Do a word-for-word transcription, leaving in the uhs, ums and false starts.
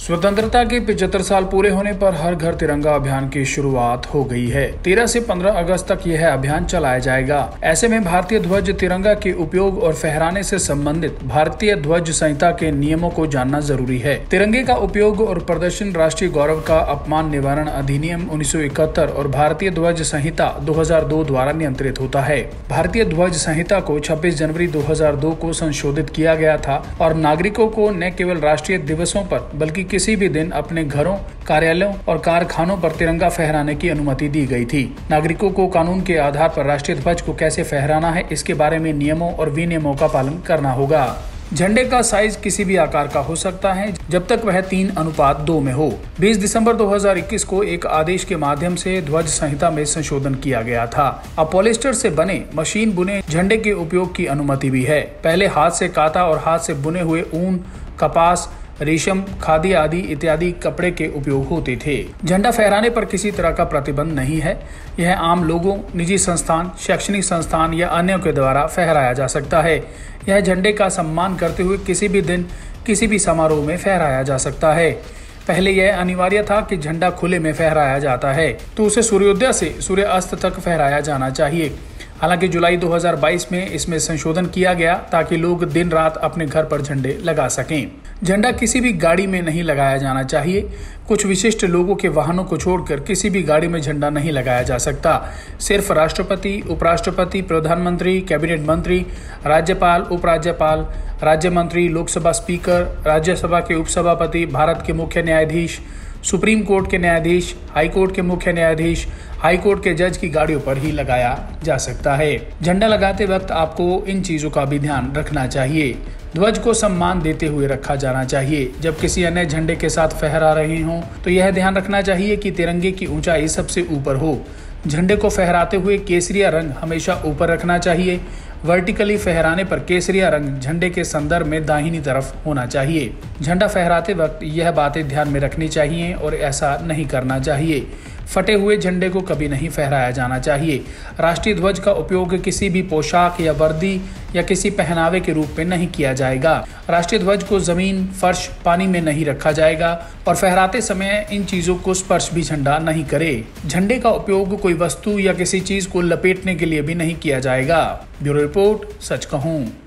स्वतंत्रता के पचहत्तर साल पूरे होने पर हर घर तिरंगा अभियान की शुरुआत हो गई है। तेरह से पंद्रह अगस्त तक यह अभियान चलाया जाएगा। ऐसे में भारतीय ध्वज तिरंगा के उपयोग और फहराने से संबंधित भारतीय ध्वज संहिता के नियमों को जानना जरूरी है। तिरंगे का उपयोग और प्रदर्शन राष्ट्रीय गौरव का अपमान निवारण अधिनियम उन्नीस सौ इकहत्तर और भारतीय ध्वज संहिता दो हजार दो द्वारा नियंत्रित होता है। भारतीय ध्वज संहिता को छब्बीस जनवरी दो हजार दो को संशोधित किया गया था और नागरिकों को न केवल राष्ट्रीय दिवसों पर बल्कि किसी भी दिन अपने घरों, कार्यालयों और कारखानों पर तिरंगा फहराने की अनुमति दी गई थी। नागरिकों को कानून के आधार पर राष्ट्रीय ध्वज को कैसे फहराना है, इसके बारे में नियमों और विनियमों का पालन करना होगा। झंडे का साइज किसी भी आकार का हो सकता है जब तक वह तीन अनुपात दो में हो। बीस दिसंबर दो हजार इक्कीस को एक आदेश के माध्यम से ध्वज संहिता में संशोधन किया गया था। अब पॉलिस्टर से बने मशीन बुने झंडे के उपयोग की अनुमति भी है। पहले हाथ से काता और हाथ से बुने हुए ऊन, कपास, रेशम, खादी आदि इत्यादि कपड़े के उपयोग होते थे। झंडा फहराने पर किसी तरह का प्रतिबंध नहीं है। यह आम लोगों, निजी संस्थान, शैक्षणिक संस्थान या अन्यों के द्वारा फहराया जा सकता है। यह झंडे का सम्मान करते हुए किसी भी दिन किसी भी समारोह में फहराया जा सकता है। पहले यह अनिवार्य था कि झंडा खुले में फहराया जाता है तो उसे सूर्योदय से सूर्यास्त तक फहराया जाना चाहिए। हालांकि जुलाई दो हजार बाईस में इसमें संशोधन किया गया ताकि लोग दिन रात अपने घर पर झंडे लगा सकें। झंडा किसी भी गाड़ी में नहीं लगाया जाना चाहिए। कुछ विशिष्ट लोगों के वाहनों को छोड़कर किसी भी गाड़ी में झंडा नहीं लगाया जा सकता। सिर्फ राष्ट्रपति, उपराष्ट्रपति, प्रधानमंत्री, कैबिनेट मंत्री, राज्यपाल, उपराज्यपाल, राज्य मंत्री, लोकसभा स्पीकर, राज्यसभा के उपसभापति, भारत के मुख्य न्यायाधीश, सुप्रीम कोर्ट के न्यायाधीश, हाई कोर्ट के मुख्य न्यायाधीश, हाई कोर्ट के जज की गाड़ियों पर ही लगाया जा सकता है। झंडा लगाते वक्त आपको इन चीजों का भी ध्यान रखना चाहिए। ध्वज को सम्मान देते हुए रखा जाना चाहिए। जब किसी अन्य झंडे के साथ फहरा रहे हों तो यह ध्यान रखना चाहिए कि तिरंगे की ऊंचाई सबसे ऊपर हो। झंडे को फहराते हुए केसरिया रंग हमेशा ऊपर रखना चाहिए। वर्टिकली फहराने पर केसरिया रंग झंडे के संदर्भ में दाहिनी तरफ होना चाहिए। झंडा फहराते वक्त यह बातें ध्यान में रखनी चाहिए और ऐसा नहीं करना चाहिए। फटे हुए झंडे को कभी नहीं फहराया जाना चाहिए। राष्ट्रीय ध्वज का उपयोग किसी भी पोशाक या वर्दी या किसी पहनावे के रूप में नहीं किया जाएगा। राष्ट्रीय ध्वज को जमीन, फर्श, पानी में नहीं रखा जाएगा और फहराते समय इन चीजों को स्पर्श भी झंडा नहीं करे। झंडे का उपयोग कोई वस्तु या किसी चीज को लपेटने के लिए भी नहीं किया जाएगा। ब्यूरो रिपोर्ट, सच कहूँ।